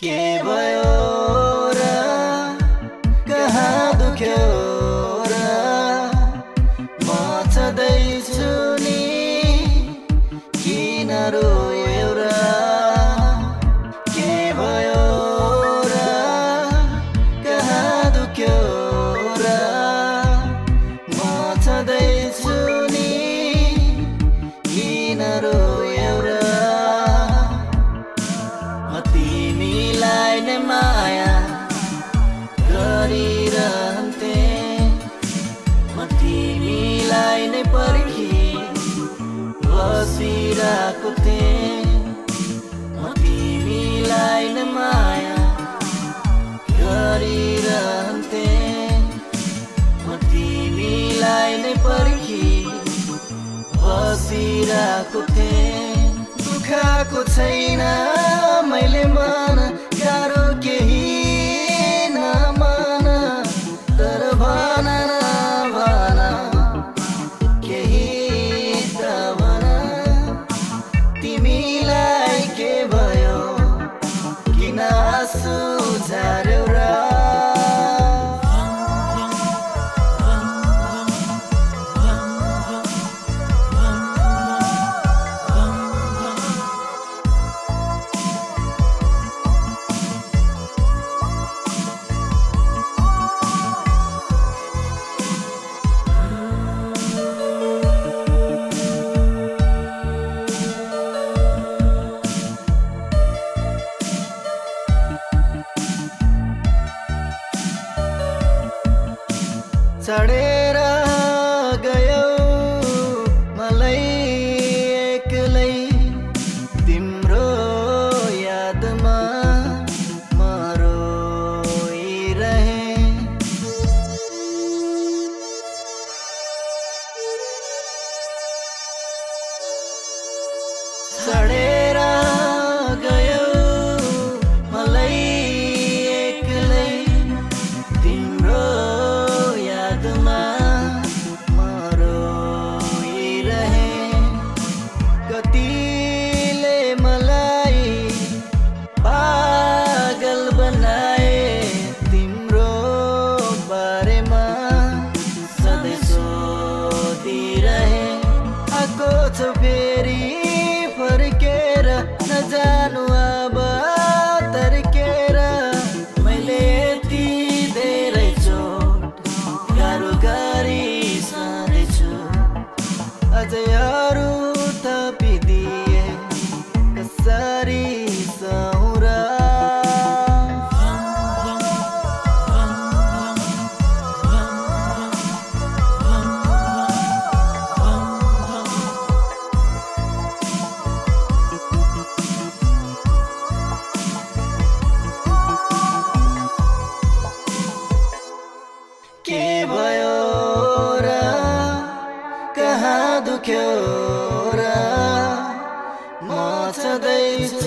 के भयो र कहाँ दुख्यो र म छँदैछु नि किन रोयो र के भयो र कहाँ दुख्यो र म छँदैछु नि किन रोयो र म तिमीलाई नै माया गरिरहन्थे म तिमीलाई नै पर्खी बसिरहेको थिएँ म तिमीलाई नै माया गरिरहन्थे म तिमीलाई नै पर्खी बसिरहेको थिएँ दुखाएको छैन मैले मन गाह्रो केही नमान तर भन न भन केही त भन तिमीलाई के भयो किन आँसु झार्यौ र चढेर गयौ मलाई एक्लै तिम्रो यादमा म रोइरहेँ चढेर गयौ मलाई एक्लै तिम्रो कतिले मलाई पागल बनाए तिम्रो बारेमा सधैँ सोधिरहे आएको छ फेरि फर्केर नजानु अब तर्केर मैले यति धेरै चोट गाह्रो गरी सधैँछु अझै अरू थपिदिए कसरी सहौँ र के भयो र कहाँ दुख्यो र म छँदैछु